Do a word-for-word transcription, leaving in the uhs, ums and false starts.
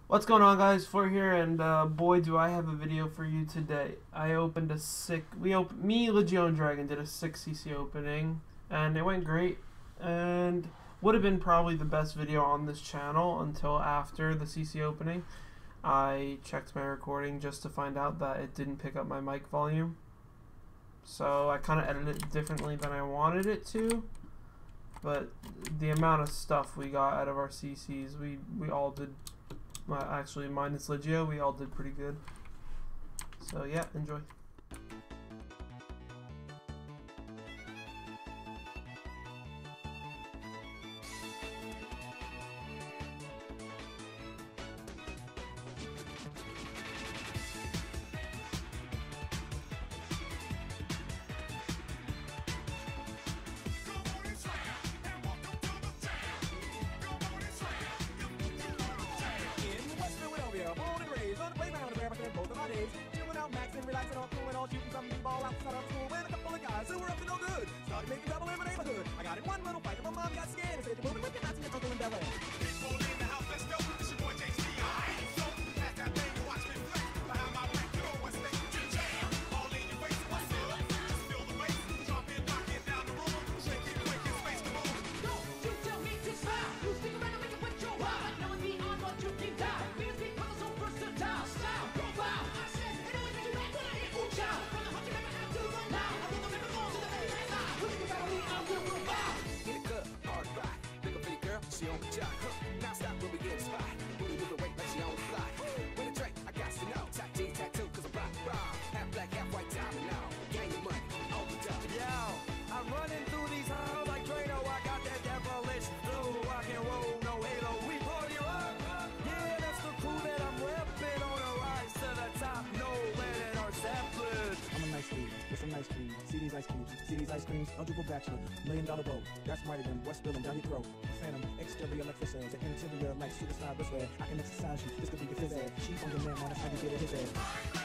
What's going on, guys? Fleur here, and uh, boy do I have a video for you today. I opened a sick, we opened, me, Legion Dragon did a six C C opening, and it went great, and would have been probably the best video on this channel until after the C C opening. I checked my recording just to find out that it didn't pick up my mic volume, so I kind of edited it differently than I wanted it to, but the amount of stuff we got out of our C Cs, we, we all did. Well, actually, minus Legio, we all did pretty good. So yeah, enjoy. Born and raised on the playground of America, both of my days. Chilling out, maxing, relaxing, all cool and all shooting some b-ball outside of school. When a couple of guys who were up to no good started making trouble in my neighborhood. I got in one little fight and my mom got scared and said, "You're moving with your Nazi and uncle in Bel Air." People in the house, let's go. It's your boy J C. I ain't so pass that thing and watch me flex. Behind my back, you know what's next. Jam all in your face. What's up? Just feel the bass. Jumping, knocking down the room. Shaking, quaking, space to move. Don't you tell me to smile. You stick around and make it with your wild. Like knowing beyond what you can die. Because because I'm so versatile. Style, profile. I said, it always makes you mad when I hit ooh child. From the heart you never have to run now. I will never go to the very last eye. When you got me, I will provide. In the club, hard rock. Pick up pretty girl, she on the job. Huh. Now stop when we get spot. Booty moving weight like she on the fly. With a drink, I got to know. Tack G, tattoo, cause I'm rock, rock. Half black, half white, diamond now. Gang of money, on the top. Yo, I'm running through these halls like Drano. I got that devilish blue, rock and roll, no halo. We party rock. Yeah, that's the crew that I'm repping on a rise to the top. No lead in our Zeppelin. I'm a nice dude with some nice cream. See these ice cubes, see these ice creams. Eligible bachelor, million dollar boat. That's mighty them. What's spilling down your throat? Phantom, exterior like fish eggs, an interior like suicide wristwear. I can exercise you. This could be your phys ed. Cheap on your man, man. That's how you get it his head.